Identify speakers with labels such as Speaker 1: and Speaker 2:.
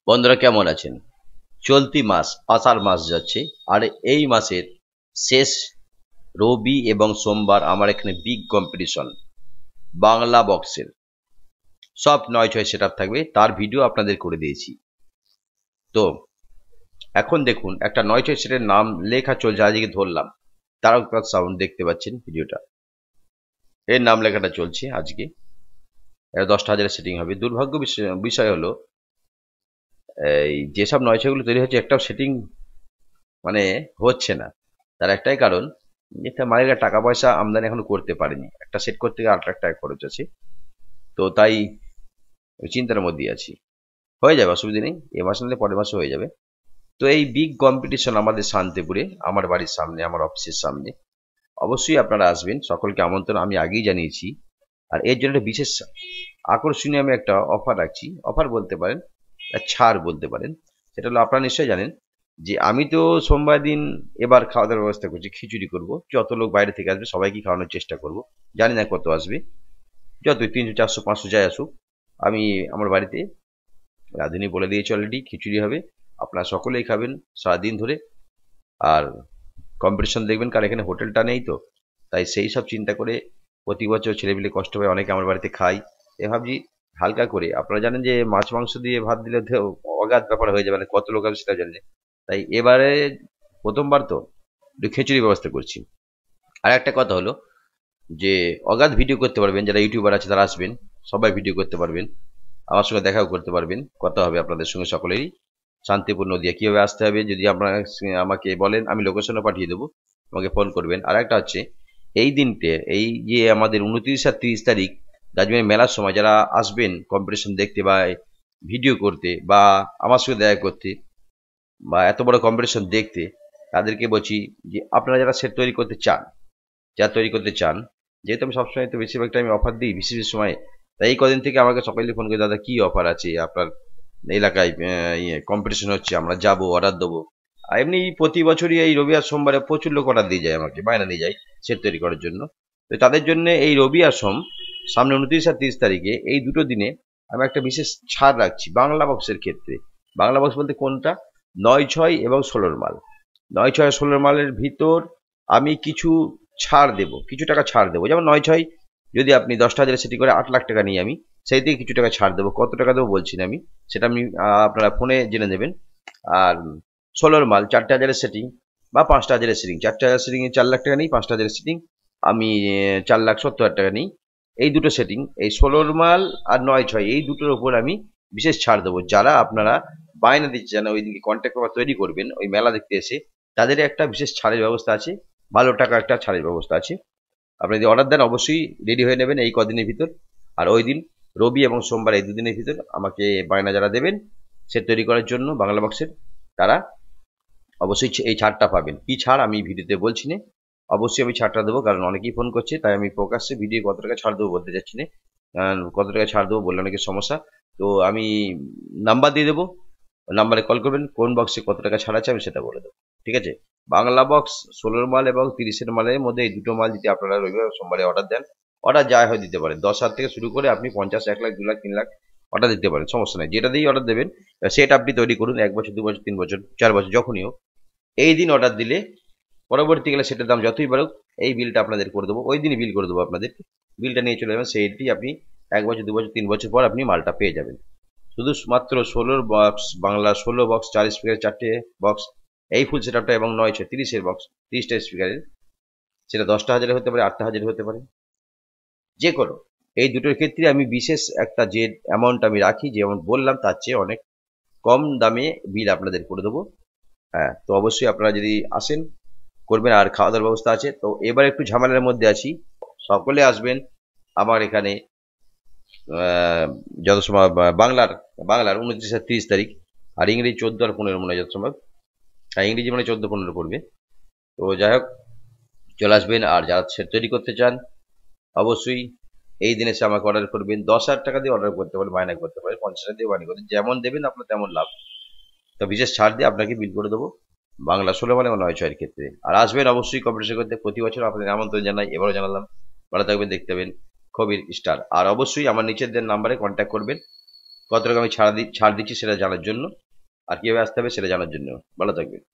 Speaker 1: বন্ধুরা কেমন আছেন? চলতি মাস আষাঢ় মাস যাচ্ছে, আর এই মাসের শেষ রবি এবং সোমবার আমার এখানে বিগ কম্পিটিশন বাংলা বক্সের সব ৯-৬ সেটআপ থাকবে, তার ভিডিও আপনাদের করে দিয়েছি। তো এখন দেখুন একটা ৯-৬ সেটের নাম লেখা চলছে, আজকে ধরলাম তারকনাথ সাউন্ড, দেখতে পাচ্ছেন ভিডিওটা, এর নাম লেখাটা চলছে আজকে। এটা ১০,০০০ সেটিং হবে। দুর্ভাগ্য বিষয় হলো এই যেসব ৯-৬ গুলো তৈরি হচ্ছে একটাও সেটিং মানে হচ্ছে না। তার একটাই কারণ, এটা মালিকরা টাকা পয়সা আমদানি এখনো করতে পারেনি। একটা সেট করতে গেলে ৮ লাখ টাকা খরচ আছে। তো তাই চিন্তার মধ্যেই আছি। হয়ে যাবে, অসুবিধা নেই। এ মাসে নিলে পরের মাসে হয়ে যাবে। তো এই বিগ কম্পিটিশন আমাদের শান্তিপুরে, আমার বাড়ির সামনে, আমার অফিসের সামনে। অবশ্যই আপনারা আসবেন, সকলকে আমন্ত্রণ আমি আগেই জানিয়েছি। আর এর জন্য একটা বিশেষ আকর্ষণীয় আমি একটা অফার রাখছি। অফার বলতে পারেন, ছাড় বলতে পারেন। সেটা হলো, আপনারা নিশ্চয়ই জানেন যে আমি তো সোমবার দিন এবার খাওয়া দাওয়ার ব্যবস্থা করছি, খিচুড়ি করব। যত লোক বাইরে থেকে আসবে সবাইকে খাওয়ানোর চেষ্টা করব। জানি না কত আসবে, যতই ৩০০, ৪০০, ৫০০ যাই আসুক। আমি আমার বাড়িতে রাঁধুনি বলে দিয়েছি অলরেডি, খিচুড়ি হবে, আপনারা সকলেই খাবেন সারাদিন ধরে। আর কম্পিটিশন দেখবেন, কারণ এখানে হোটেলটা নেই, তো তাই সেই সব চিন্তা করে প্রতি বছর ছেলেপিলে কষ্ট পায়, অনেকে আমার বাড়িতে খাই। এ ভাবছি হালকা করে, আপনারা জানেন যে মাছ মাংস দিয়ে ভাত দিলে তো অগাধ ব্যাপার হয়ে যাবে, মানে কত লোক আছে সেটা জানেন। তাই এবারে প্রথমবার তো একটু খিচুড়ির ব্যবস্থা করছি। আর একটা কথা হলো যে অগাধ ভিডিও করতে পারবেন, যারা ইউটিউবার আছে তারা আসবেন, সবাই ভিডিও করতে পারবেন, আমার সঙ্গে দেখাও করতে পারবেন। কথা হবে আপনাদের সঙ্গে সকলেরই। শান্তিপুর নদীয়া কিভাবে আসতে হবে যদি আপনারা আমাকে বলেন, আমি লোকেশনও পাঠিয়ে দেবো, আমাকে ফোন করবেন। আর একটা হচ্ছে, এই দিনটে, এই যে আমাদের ২৯ আর ৩০ তারিখ গাজমের মেলার সময় যারা আসবেন কম্পিটিশন দেখতে বা ভিডিও করতে বা আমার সঙ্গে দেখা করতে বা এত বড় কম্পিটিশন দেখতে, তাদেরকে বলছি যে আপনারা যারা সেট তৈরি করতে চান, যারা তৈরি করতে চান, যেহেতু আমি সবসময় তো বেশিরভাগ টাইম অফার দিই বিশেষ সময়, তাই এই কদিন থেকে আমাকে সকালে ফোন করে, দাদা কি অফার আছে আপনার এলাকায়, কম্পিটিশন হচ্ছে, আমরা যাবো, অর্ডার দেবো। আর এমনি প্রতি বছরই এই রবি আর সোমবারে প্রচুর লোক অর্ডার দিয়ে যায়, আমাকে বায়না নিয়ে যায় সেট তৈরি করার জন্য। তো তাদের জন্য এই রবি আর সোম, সামনে ২৯ আর ৩০ তারিখে এই দুটো দিনে আমি একটা বিশেষ ছাড় রাখছি বাংলা বক্সের ক্ষেত্রে। বাংলা বক্স বলতে কোনটা? ৯-৬ এবং ১৬ মাল। ৯-৬ আর ১৬ মালের ভিতর আমি কিছু ছাড় দেবো, কিছু টাকা ছাড় দেবো। যেমন ৯-৬ যদি আপনি ১০,০০০ সেটি করে ৮ লাখ টাকা নিই আমি, সেই থেকে কিছু টাকা ছাড় দেবো। কত টাকা দেবো বলছি না আমি, সেটা আপনি আপনারা ফোনে জেনে নেবেন। আর ১৬ মাল ৪,০০০ সেটিং বা ৫,০০০ সেটিং, ৪,০০০ সেটিং এ ৪ লাখ টাকা নিই, ৫,০০০ সেটিং আমি ৪,৭০,০০০ টাকা নিই। এই দুটো সেটিং, এই ১৬ মাল আর ৯-৬ এই দুটোর উপর আমি বিশেষ ছাড় দেবো। যারা আপনারা বায়না দিচ্ছেন ওই দিনকে কন্ট্যাক্ট পেপার তৈরি করবেন ওই মেলা দেখতে এসে, তাদের একটা বিশেষ ছাড়ের ব্যবস্থা আছে, ভালো টাকা একটা ছাড়ের ব্যবস্থা আছে। আপনি যদি অর্ডার দেন অবশ্যই রেডি হয়ে নেবেন এই কদিনের ভিতর। আর ওই দিন রবি এবং সোমবার এই দুদিনের ভিতর আমাকে বায়না যারা দেবেন সেট তৈরি করার জন্য বাংলা বক্সের, তারা অবশ্যই এই ছাড়টা পাবেন। কি ছাড় আমি ভিডিওতে বলছি না, অবশ্যই আমি ছাড়টা দেবো, কারণ অনেকেই ফোন করছে, তাই আমি প্রকাশ্যে ভিডিও কত টাকা ছাড় দেবো বলতে চাচ্ছি না। কত টাকা ছাড় দেবো বললে অনেকের সমস্যা। তো আমি নাম্বার দিয়ে দেবো, নাম্বারে কল করবেন, কোন বক্সে কত টাকা ছাড় আছে আমি সেটা বলে দেবো। ঠিক আছে? বাংলা বক্স ১৬ মাল এবং ৩০-এর মালের মধ্যে এই দুটো মাল যদি আপনারা রবিবার সোমবারে অর্ডার দেন, অর্ডার যা হয় দিতে পারেন। ১০,০০০ থেকে শুরু করে আপনি ৫০, ১ লাখ, ২ লাখ, ৩ লাখ অর্ডার দিতে পারেন, সমস্যা নেই। যেটা দিয়েই অর্ডার দেবেন সেটা আপনি তৈরি করুন, ১ বছর, ২ বছর, ৩ বছর, ৪ বছর, যখনই হোক। এই দিন অর্ডার দিলে পরবর্তীকালে সেটার দাম যতই বাড়ুক, এই বিলটা আপনাদের করে দেবো, ওই দিনই বিল করে দেবো আপনাদের। বিলটা নিয়ে চলে যাবেন, সেইটি আপনি ১ বছর, ২ বছর, ৩ বছর পর আপনি মালটা পেয়ে যাবেন। শুধু মাত্র ১৬ বক্স, বাংলা ১৬ বক্স, ৪ স্পিকারের ৪টে বক্স, এই ফুল সেটআপটা এবং ৯-৬ ৩০-এর বক্স, ৩০টা স্পিকারের, সেটা ১০,০০০ হতে পারে, ৮,০০০ হতে পারে, যে কোনো। এই দুটোর ক্ষেত্রে আমি বিশেষ একটা যে অ্যামাউন্ট আমি রাখি, যে অ্যামাউন্ট বললাম তার চেয়ে অনেক কম দামে বিল আপনাদের করে দেবো। হ্যাঁ, তো অবশ্যই আপনারা যদি আসেন করবেন। আর খাওয়া দাওয়ার ব্যবস্থা আছে। তো এবার একটু ঝামেলার মধ্যে আছি, সকলে আসবেন আমার এখানে যত সময় বাংলার বাংলার ২৯ আর ৩০ তারিখ, আর ইংরেজি ১৪ আর ১৫ মনে হয় যত সম্ভব। হ্যাঁ, ইংরেজি মানে ১৪-১৫ পড়বে। তো যাই হোক, চলে আসবেন। আর যারা সেট তৈরি করতে চান অবশ্যই এই দিনে এসে আমাকে অর্ডার করবেন। ১০,০০০ টাকা দিয়ে অর্ডার করতে পারেন, বায়না করতে পারেন, ৫০,০০০ দিয়ে বায়না করতে, যেমন দেবেন আপনার তেমন লাভ। তো বিশেষ ছাড় দিয়ে আপনাকে বিল করে দেবো বাংলা ১৬ মানে ৯-৬ এর ক্ষেত্রে। আর আসবেন অবশ্যই কম্পিটিশন করতে, প্রতি বছর আপনাদের আমন্ত্রণ জানাই, এবারও জানালাম। ভালো থাকবেন, দেখতে পাবেন খবির স্টার। আর অবশ্যই আমার নিচের দেন নাম্বারে কন্ট্যাক্ট করবেন, কত টাকা আমি ছাড় দিচ্ছি সেটা জানার জন্য, আর কিভাবে আসতে হবে সেটা জানার জন্য। ভালো থাকবেন।